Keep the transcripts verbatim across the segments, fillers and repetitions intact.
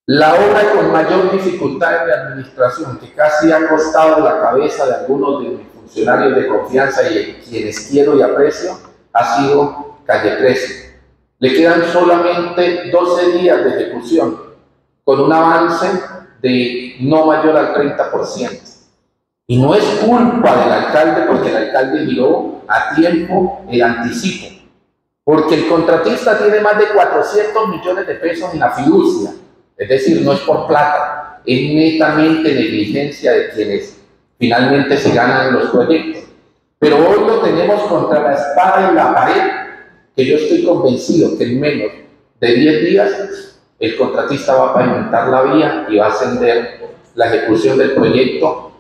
La obra con mayor dificultad de administración, que casi ha costado la cabeza de algunos de mis funcionarios de confianza y quienes quiero y aprecio, ha sido Calle trece. Le quedan solamente doce días de ejecución, con un avance de no mayor al treinta por ciento. Y no es culpa del alcalde, porque el alcalde miró a tiempo el anticipo, porque el contratista tiene más de cuatrocientos millones de pesos en la fiducia. Es decir, no es por plata, es netamente negligencia de quienes finalmente se ganan los proyectos. Pero hoy lo tenemos contra la espada y la pared, que yo estoy convencido que en menos de diez días el contratista va a pavimentar la vía y va a ascender la ejecución del proyecto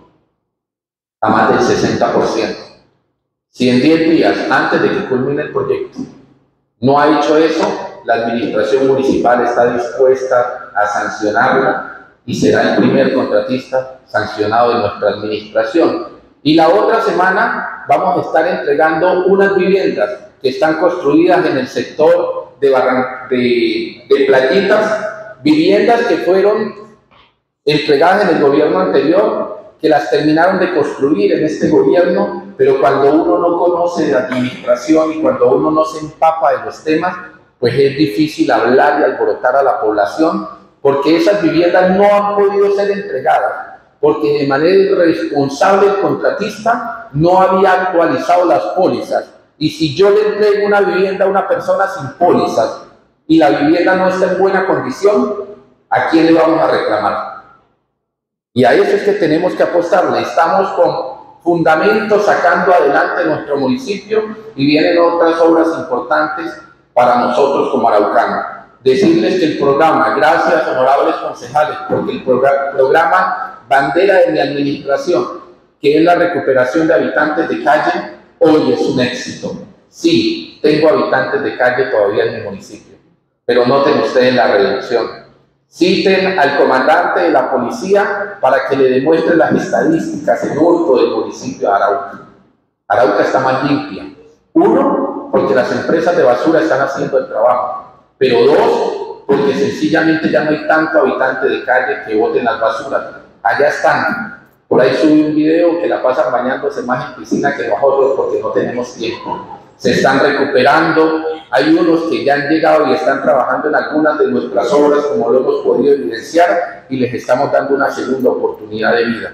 a más del sesenta por ciento. Si en diez días, antes de que culmine el proyecto, no ha hecho eso, la administración municipal está dispuesta a sancionarla y será el primer contratista sancionado de nuestra administración. Y la otra semana vamos a estar entregando unas viviendas que están construidas en el sector de, de, de Playitas, viviendas que fueron entregadas en el gobierno anterior, que las terminaron de construir en este gobierno, pero cuando uno no conoce de administración y cuando uno no se empapa de los temas, pues es difícil hablar y alborotar a la población, porque esas viviendas no han podido ser entregadas, porque de manera irresponsable el contratista no había actualizado las pólizas. Y si yo le entrego una vivienda a una persona sin pólizas y la vivienda no está en buena condición, ¿a quién le vamos a reclamar? Y a eso es que tenemos que apostarle. Estamos con fundamentos sacando adelante nuestro municipio y vienen otras obras importantes para nosotros como araucanos. Decirles que el programa, gracias honorables concejales, porque el programa, programa bandera de mi administración, que es la recuperación de habitantes de calle, hoy es un éxito. Sí, tengo habitantes de calle todavía en mi municipio, pero noten ustedes la reducción. Citen al comandante de la policía para que le demuestre las estadísticas en hurto del municipio de Arauca. Arauca está más limpia. Uno, porque las empresas de basura están haciendo el trabajo. Pero dos, porque sencillamente ya no hay tanto habitante de calle que boten las basuras. Allá están. Por ahí subí un video que la pasan bañándose más en piscina que nosotros porque no tenemos tiempo. Se están recuperando. Hay unos que ya han llegado y están trabajando en algunas de nuestras obras, como lo hemos podido evidenciar, y les estamos dando una segunda oportunidad de vida.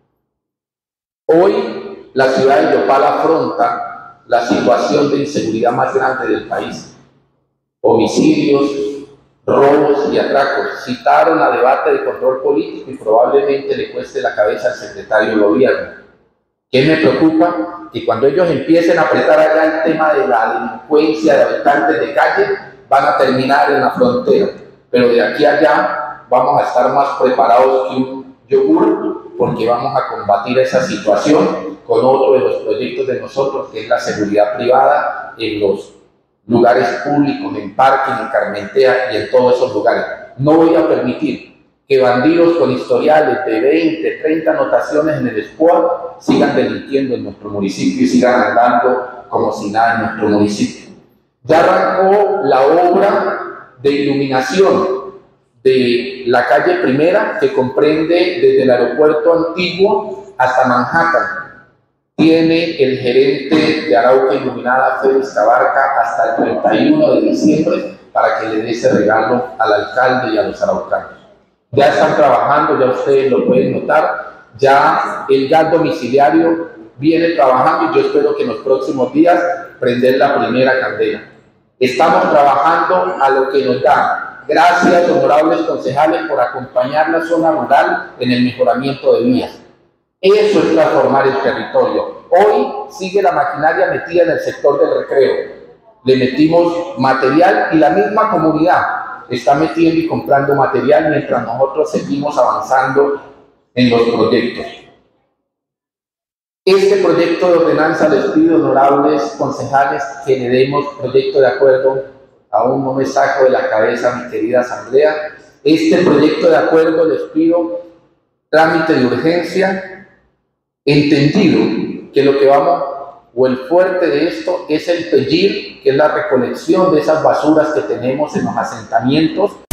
Hoy la ciudad de Yopal afronta la situación de inseguridad más grande del país. Homicidios, robos y atracos. Citaron a debate de control político y probablemente le cueste la cabeza al secretario de gobierno. ¿Qué me preocupa? Que cuando ellos empiecen a apretar allá el tema de la delincuencia de habitantes de calle, van a terminar en la frontera. Pero de aquí a allá vamos a estar más preparados que un yogur, porque vamos a combatir esa situación con otro de los proyectos de nosotros, que es la seguridad privada en los lugares públicos, en parques, en Carmentea y en todos esos lugares. No voy a permitir que bandidos con historiales de veinte, treinta anotaciones en el S P O A sigan delinquiendo en nuestro municipio y sigan andando como si nada en nuestro municipio. Ya arrancó la obra de iluminación de la calle Primera, que comprende desde el aeropuerto antiguo hasta Manhattan. Tiene el gerente de Arauca Iluminada, Félix Tabarca, hasta el treinta y uno de diciembre para que le dé ese regalo al alcalde y a los araucanos. Ya están trabajando, ya ustedes lo pueden notar, ya el gas domiciliario viene trabajando y yo espero que en los próximos días prender la primera candela. Estamos trabajando a lo que nos da. Gracias, honorables concejales, por acompañar la zona rural en el mejoramiento de vías. Eso es transformar el territorio. Hoy sigue la maquinaria metida en el sector del recreo. Le metimos material y la misma comunidad está metiendo y comprando material mientras nosotros seguimos avanzando en los proyectos. Este proyecto de ordenanza, les pido, honorables concejales, que le demos proyecto de acuerdo. Aún no me saco de la cabeza, mi querida asamblea. Este proyecto de acuerdo, les pido trámite de urgencia, entendido que lo que vamos, o el fuerte de esto, es el pedir, que es la recolección de esas basuras que tenemos en los asentamientos